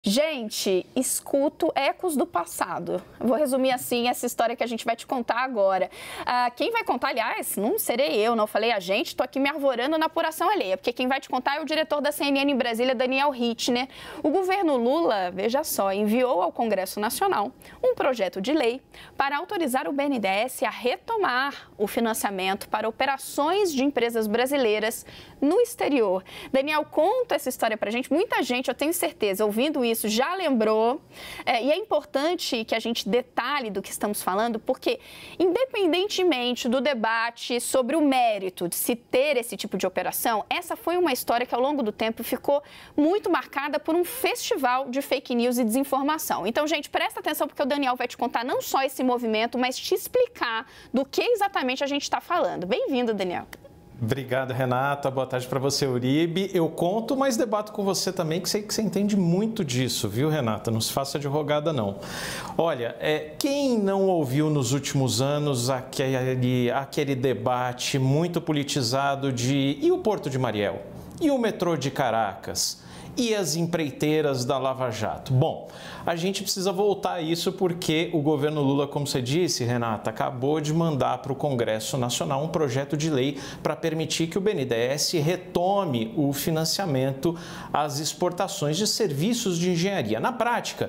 Gente, escuto ecos do passado. Vou resumir assim essa história que a gente vai te contar agora. Quem vai contar, aliás, não serei eu, não falei a gente, estou aqui me arvorando na apuração alheia, porque quem vai te contar é o diretor da CNN em Brasília, Daniel Hittner. O governo Lula, veja só, enviou ao Congresso Nacional um projeto de lei para autorizar o BNDES a retomar o financiamento para operações de empresas brasileiras no exterior. Daniel, conta essa história para a gente. Muita gente, eu tenho certeza, ouvindo isso, já lembrou, e é importante que a gente detalhe do que estamos falando, porque independentemente do debate sobre o mérito de se ter esse tipo de operação, essa foi uma história que ao longo do tempo ficou muito marcada por um festival de fake news e desinformação. Então, gente, presta atenção porque o Daniel vai te contar não só esse movimento, mas te explicar do que exatamente a gente está falando. Bem-vindo, Daniel. Obrigado, Renata. Boa tarde para você, Uribe. Eu conto, mas debato com você também, que sei que você entende muito disso, viu, Renata? Não se faça advogada, não. Olha, quem não ouviu nos últimos anos aquele debate muito politizado de e o Porto de Mariel? E o metrô de Caracas? E as empreiteiras da Lava Jato? Bom, a gente precisa voltar a isso porque o governo Lula, como você disse, Renata, acabou de mandar para o Congresso Nacional um projeto de lei para permitir que o BNDES retome o financiamento às exportações de serviços de engenharia. Na prática,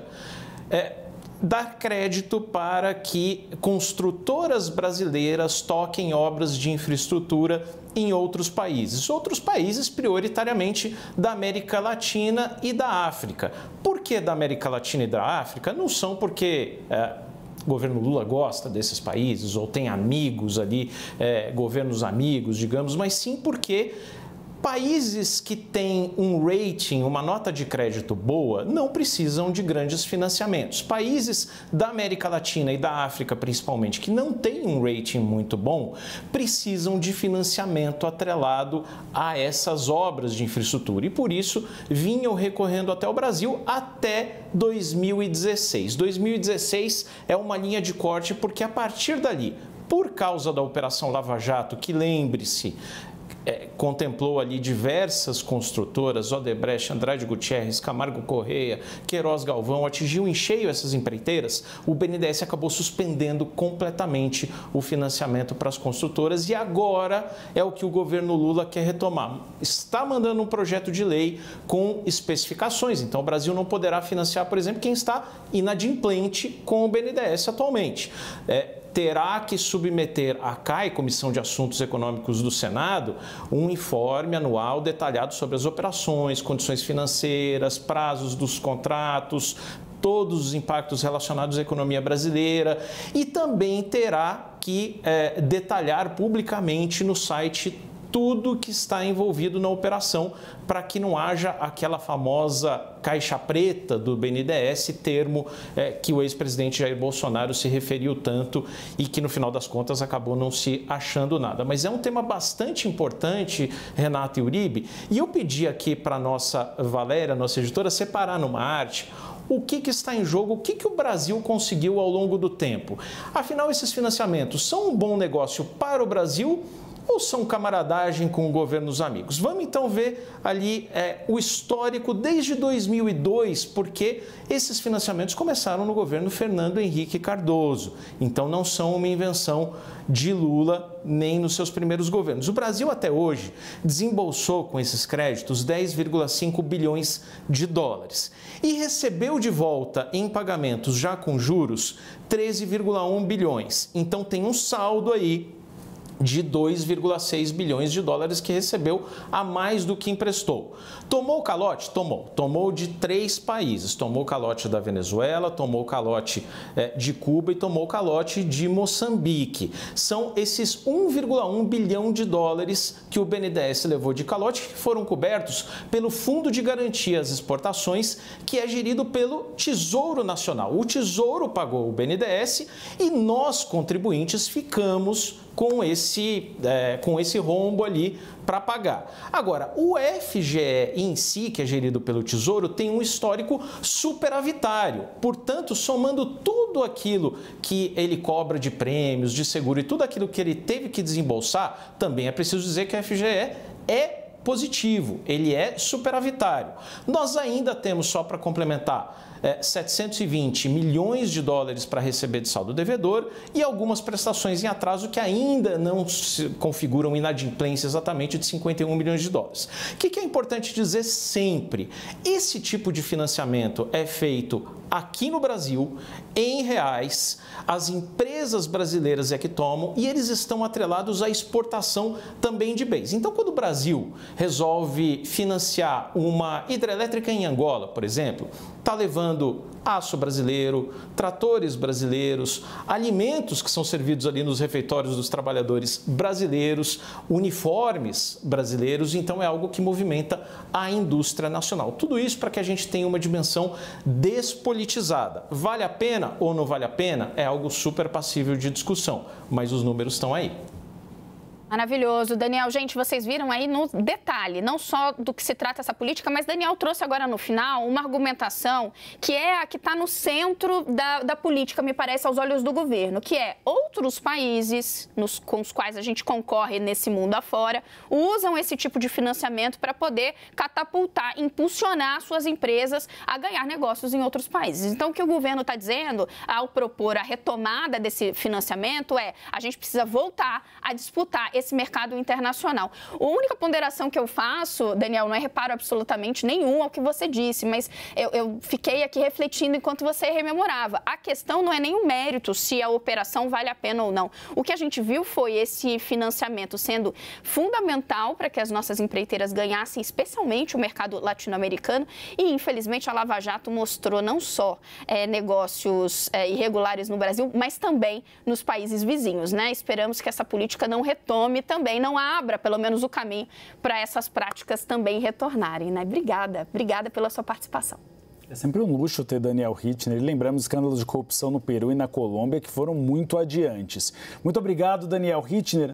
dar crédito para que construtoras brasileiras toquem obras de infraestrutura em outros países prioritariamente da América Latina e da África. Por que da América Latina e da África? Não são porque o governo Lula gosta desses países ou tem amigos ali, governos amigos, digamos, mas sim porque países que têm um rating, uma nota de crédito boa, não precisam de grandes financiamentos. Países da América Latina e da África, principalmente, que não têm um rating muito bom, precisam de financiamento atrelado a essas obras de infraestrutura. E por isso, vinham recorrendo até o Brasil até 2016. 2016 é uma linha de corte porque a partir dali, por causa da Operação Lava Jato, que lembre-se, contemplou ali diversas construtoras, Odebrecht, Andrade Gutierrez, Camargo Correia, Queiroz Galvão, atingiu em cheio essas empreiteiras, o BNDES acabou suspendendo completamente o financiamento para as construtoras e agora é o que o governo Lula quer retomar. Está mandando um projeto de lei com especificações, então o Brasil não poderá financiar, por exemplo, quem está inadimplente com o BNDES atualmente. Terá que submeter à CAE, Comissão de Assuntos Econômicos do Senado, um informe anual detalhado sobre as operações, condições financeiras, prazos dos contratos, todos os impactos relacionados à economia brasileira e também terá que detalhar publicamente no site tudo que está envolvido na operação para que não haja aquela famosa caixa preta do BNDES, termo que o ex-presidente Jair Bolsonaro se referiu tanto e que no final das contas acabou não se achando nada. Mas é um tema bastante importante, Renata e Uribe, e eu pedi aqui para a nossa Valéria, nossa editora, separar numa arte o que está em jogo, o que o Brasil conseguiu ao longo do tempo. Afinal, esses financiamentos são um bom negócio para o Brasil ou são camaradagem com governos amigos? Vamos então ver ali o histórico desde 2002, porque esses financiamentos começaram no governo Fernando Henrique Cardoso. Então não são uma invenção de Lula nem nos seus primeiros governos. O Brasil até hoje desembolsou com esses créditos 10,5 bilhões de dólares e recebeu de volta em pagamentos já com juros 13,1 bilhões. Então tem um saldo aí de 2,6 bilhões de dólares que recebeu a mais do que emprestou. Tomou o calote? Tomou. Tomou de 3 países. Tomou o calote da Venezuela, tomou o calote de Cuba e tomou o calote de Moçambique. São esses 1,1 bilhão de dólares que o BNDES levou de calote que foram cobertos pelo Fundo de Garantia às Exportações, que é gerido pelo Tesouro Nacional. O Tesouro pagou o BNDES e nós, contribuintes, ficamos com esse rombo ali para pagar. Agora, o FGE em si, que é gerido pelo Tesouro, tem um histórico superavitário. Portanto, somando tudo aquilo que ele cobra de prêmios, de seguro e tudo aquilo que ele teve que desembolsar, também é preciso dizer que a FGE é positivo, ele é superavitário. Nós ainda temos, só para complementar, 720 milhões de dólares para receber de saldo devedor e algumas prestações em atraso que ainda não se configuram inadimplência exatamente de 51 milhões de dólares. O que é importante dizer sempre? Esse tipo de financiamento é feito aqui no Brasil, em reais, as empresas brasileiras é que tomam e eles estão atrelados à exportação também de bens. Então, quando o Brasil resolve financiar uma hidrelétrica em Angola, por exemplo, está levando aço brasileiro, tratores brasileiros, alimentos que são servidos ali nos refeitórios dos trabalhadores brasileiros, uniformes brasileiros, então é algo que movimenta a indústria nacional. Tudo isso para que a gente tenha uma dimensão despolitizada. Vale a pena ou não vale a pena? É algo super passível de discussão, mas os números estão aí. Maravilhoso. Daniel, gente, vocês viram aí no detalhe, não só do que se trata essa política, mas Daniel trouxe agora no final uma argumentação que é a que está no centro da política, me parece, aos olhos do governo, que é outros países com os quais a gente concorre nesse mundo afora, usam esse tipo de financiamento para poder catapultar, impulsionar suas empresas a ganhar negócios em outros países. Então, o que o governo está dizendo ao propor a retomada desse financiamento é: a gente precisa voltar a disputar esse mercado internacional. A única ponderação que eu faço, Daniel, não é reparo absolutamente nenhum ao que você disse, mas eu fiquei aqui refletindo enquanto você rememorava. A questão não é nem o mérito se a operação vale a pena ou não. O que a gente viu foi esse financiamento sendo fundamental para que as nossas empreiteiras ganhassem, especialmente o mercado latino-americano, e infelizmente a Lava Jato mostrou não só negócios irregulares no Brasil, mas também nos países vizinhos, né? Esperamos que essa política não retome também, não abra pelo menos o caminho para essas práticas também retornarem, né? Obrigada pela sua participação. É sempre um luxo ter Daniel Hittner. Lembramos escândalos de corrupção no Peru e na Colômbia que foram muito adiantes. Muito obrigado, Daniel Hittner.